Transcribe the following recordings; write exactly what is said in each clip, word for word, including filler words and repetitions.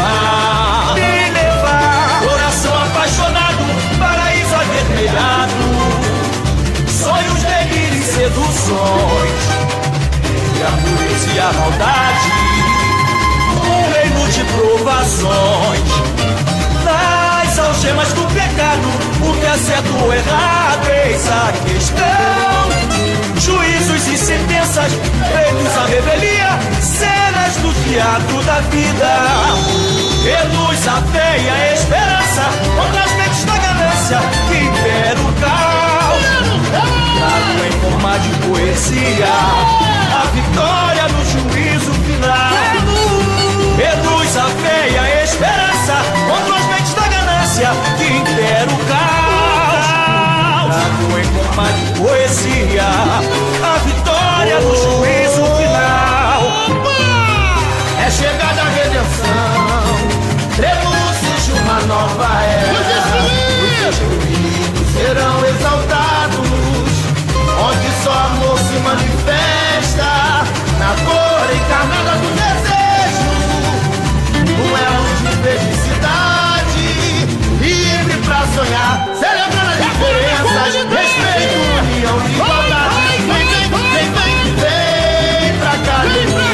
levar, me levar. Coração apaixonado, paraíso avermelhado, sonhos, delírios e seduções, e a pureza e a maldade, um reino de provações. Nas algemas do pecado, o que é certo ou errado, eis a questão. Juízos e sentenças, feitos à revelia, cenas do teatro da vida. Reluz a fé e a esperança contra as mentes da ganância que impera o caos. Trago em forma de poesia a vitória no juízo final. Reluz a fé e a esperança contra as mentes da ganância que impera o caos. Trago em forma de poesia a vitória no juízo final. É chegada a redenção, prenúncios de uma nova era. Os destruídos serão exaltados, onde só amor se manifesta, na cor encarnada do desejo, um elo de felicidade, livre pra sonhar, celebrando as diferenças, respeito, união e igualdade. Vem, vem, vem, vem, vem pra cá,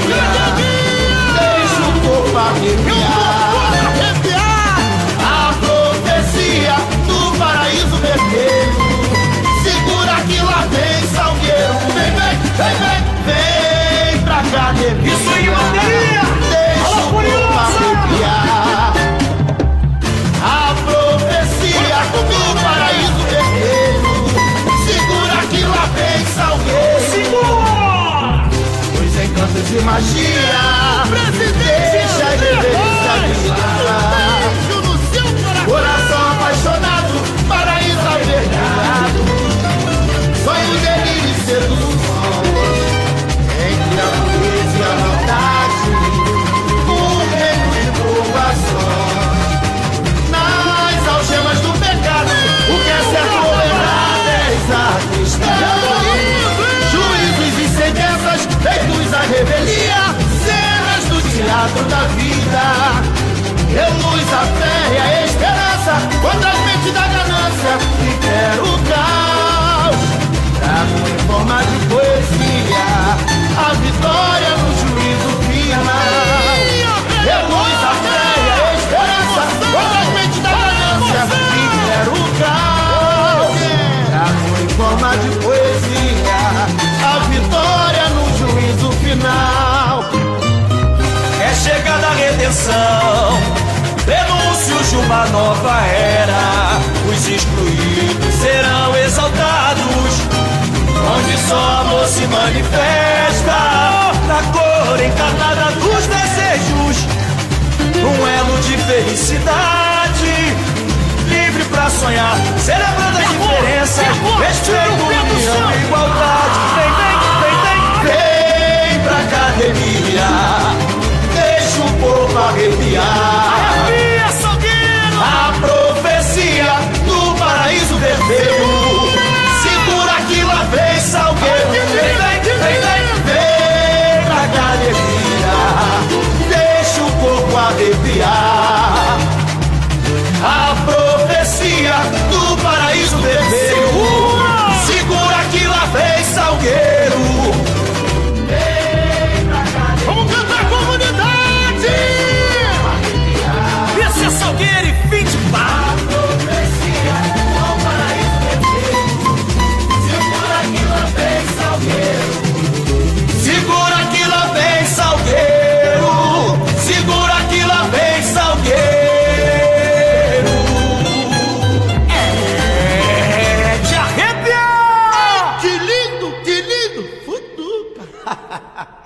deixa o corpo arrepiar. A profecia do paraíso vermelho, segura que lá vem Salgueiro. Vem, vem, vem, vem, vem pra cá, arrepiar. Isso aí, bateria! Deixa o corpo arrepiar. A profecia do paraíso vermelho, segura que lá vem Salgueiro. Segura! Os encantos de magia, deixa a reverência brilhar. Coração apaixonado, paraíso avermelhado, sonho, delírio e seduções, entre a pureza e a maldade, um reino de provações. Nas algemas do pecado, o que é certo ou errado é a questão. Juízos e sentenças, feitos à revelia, cenas do teatro da vida. Reluz a fé e a esperança contra as mentes da ganância que quer o caos. Trago em forma de poesia a vitória no juízo final. Reluz a fé e a esperança contra as mentes da ganância que quer o caos. Trago em forma de poesia a vitória no juízo final. É chegada a redenção, prenúncios de uma nova era. Os excluídos serão exaltados, onde só amor se manifesta, na cor encarnada dos desejos, um elo de felicidade, livre pra sonhar, celebrando as diferenças, respeito, união e igualdade. Vem, vem, vem, vem, vem pra academia, deixa o povo arrepiar. Arrepia, Salgueiro! A profecia do paraíso vermelho, segura que lá vem Salgueiro. Vem, vem, vem, vem, vem pra academia, deixa o corpo arrepiar. A profecia do paraíso vermelho, segura que lá vem Salgueiro. Vamos cantar, comunidade! Esse é Salgueiro e fim de paz. A profecia do paraíso vermelho, segura que lá vem Salgueiro. Segura que lá vem Salgueiro. Segura que lá vem Salgueiro. É de arrepiar! Que lindo, que lindo! Futuca!